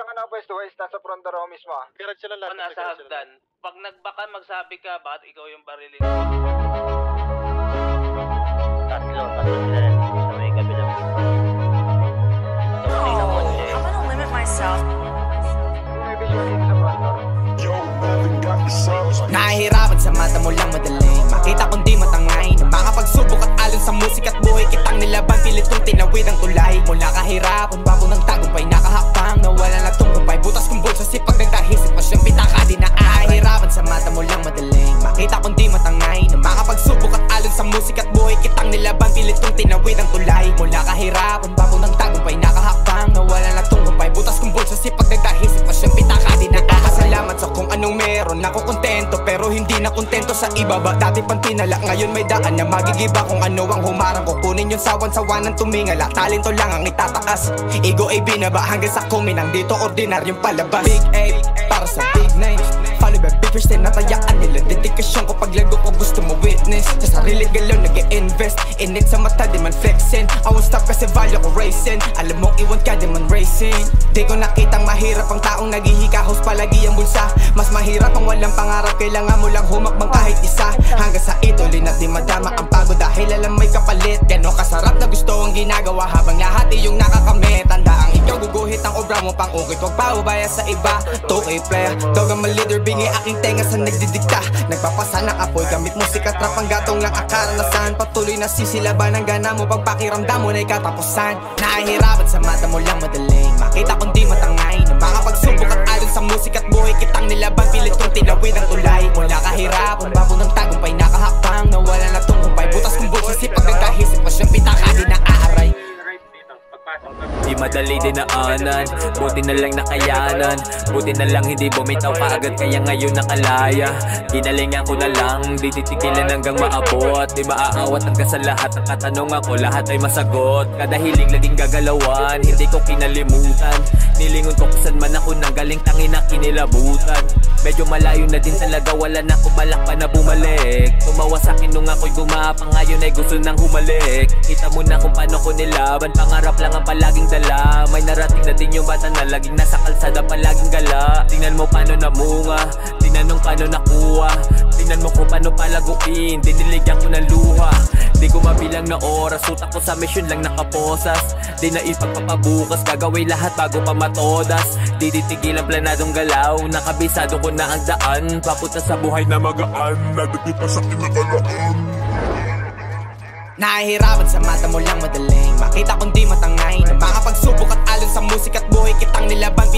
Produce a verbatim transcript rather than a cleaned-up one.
ka nakapwesto, Wes? Nasa front row mismo ah. Garage sila lahat. O nasa hagdan. Pag nagbaka, magsabi ka, bakit ikaw yung barilin? Tatlo, tatlo sila rin sa may kabilang. No, I'm gonna limit myself. May visual dito sa front door. Nahihirapan sa mata mo lang madaling makita kung di matangay na makapagsubok at alon sa musik at buhay kitang nilaban pilit kong tinawid ang tulay mula kahirapan babo ng tagumpay nakahakbang nawala na tungkumpay butas kong bulsa sipag nagdahisip pa siyang pitaka di na ahirapan sa mata mo lang madaling makita kung di matangay na makapagsubok at alon sa musik at buhay kitang nilaban pilit kong tinawid ang tulay mula kahirapan babo ng tagumpay nakahakbang nawala na tungkumpay butas kong bulsa sipag nagdahisip pa siyang pitaka di na salamat sa kung anong meron ako kontento pero hindi na kontento sa ibaba dati pang tinala ngayon may daan na magigiba kung ano ang humarang ko kunin yung sawan-sawanan tumingala talento lang ang itataas ego ay binaba hanggang sa kuminang dito ordinaryong palabas big eight para sa big names follow by big fish natayaan nila dedikasyon ko paglago ko gusto mo witness sa sarili galaw nag-i-invest in it sa mata di man flexing I won't stop kasi value ko racing alam mong iwan ka di man racing di ko nakitang mahirap ang taong naghihikahos palagi ang bulsa mas mahirap ang walang pangarap kailangan mo lang humakbang kahit isa hanggang sa ituloy na di madama ang pagod dahil alam may kapalit ganon kasarap na gusto ang ginagawa habang lahat iyong nakakamit tanda ang ikaw guguhit ang obra mo pang ukit wag paubaya sa iba tukay player dog ang leader bingi aking tenga sa nagdidikta nagpapasa ng apoy gamit musika trap ang gatong lang akaranasan patuloy na sisilaban ang gana mo pagpakiramdam mo na ikatapusan nahihirapan sa mata mo lang madaling makita kung di matangay na makapagsubok at alon sa musik at buhay kitang nilaban pilit kong tinawid ang tulay mula kahirapan babo ng tagumpay nakahakbang nawala na tungkumpay butas kong bulsa sipag nagkahisip pa siyang pitaka di na aaray di madali dinaanan, buti na lang nakayanan buti na lang hindi bumitaw kaagad kaya ngayon nakalaya ginalingan ko na lang, di titigilan hanggang maabot di maaawat hanggang sa lahat ng katanungan ko lahat ay masagot kada hiling laging gagalawan, hindi ko kinalimutan nilingon ko kusan man ako nang galing tangin na kinilabutan medyo malayo na din talaga wala na akong balak pa na bumalik tumawa sa'kin nung ako'y gumapa ngayon ay gusto nang humalik kita mo na kung paano ko nilaban pangarap lang ang palaging dala may narating na din yung bata na laging nasa kalsada palaging gala tingnan mo paano namunga tinanong paano nakuha tingnan mo kung paano palaguin diniligyan ko ng luha di ko mabilang na oras utak ko sa mission lang nakaposas di na ipagpapabukas gagawin lahat bago pa matodas di titigil ang planadong galaw nakabisado ko na ang daan papunta sa buhay na magaan nadagit pa sa kinakalaan nahihirapan sa mata mo lang madaling makita kung di matangay na makapagsubok at alon sa musik at buhay kitang nilaban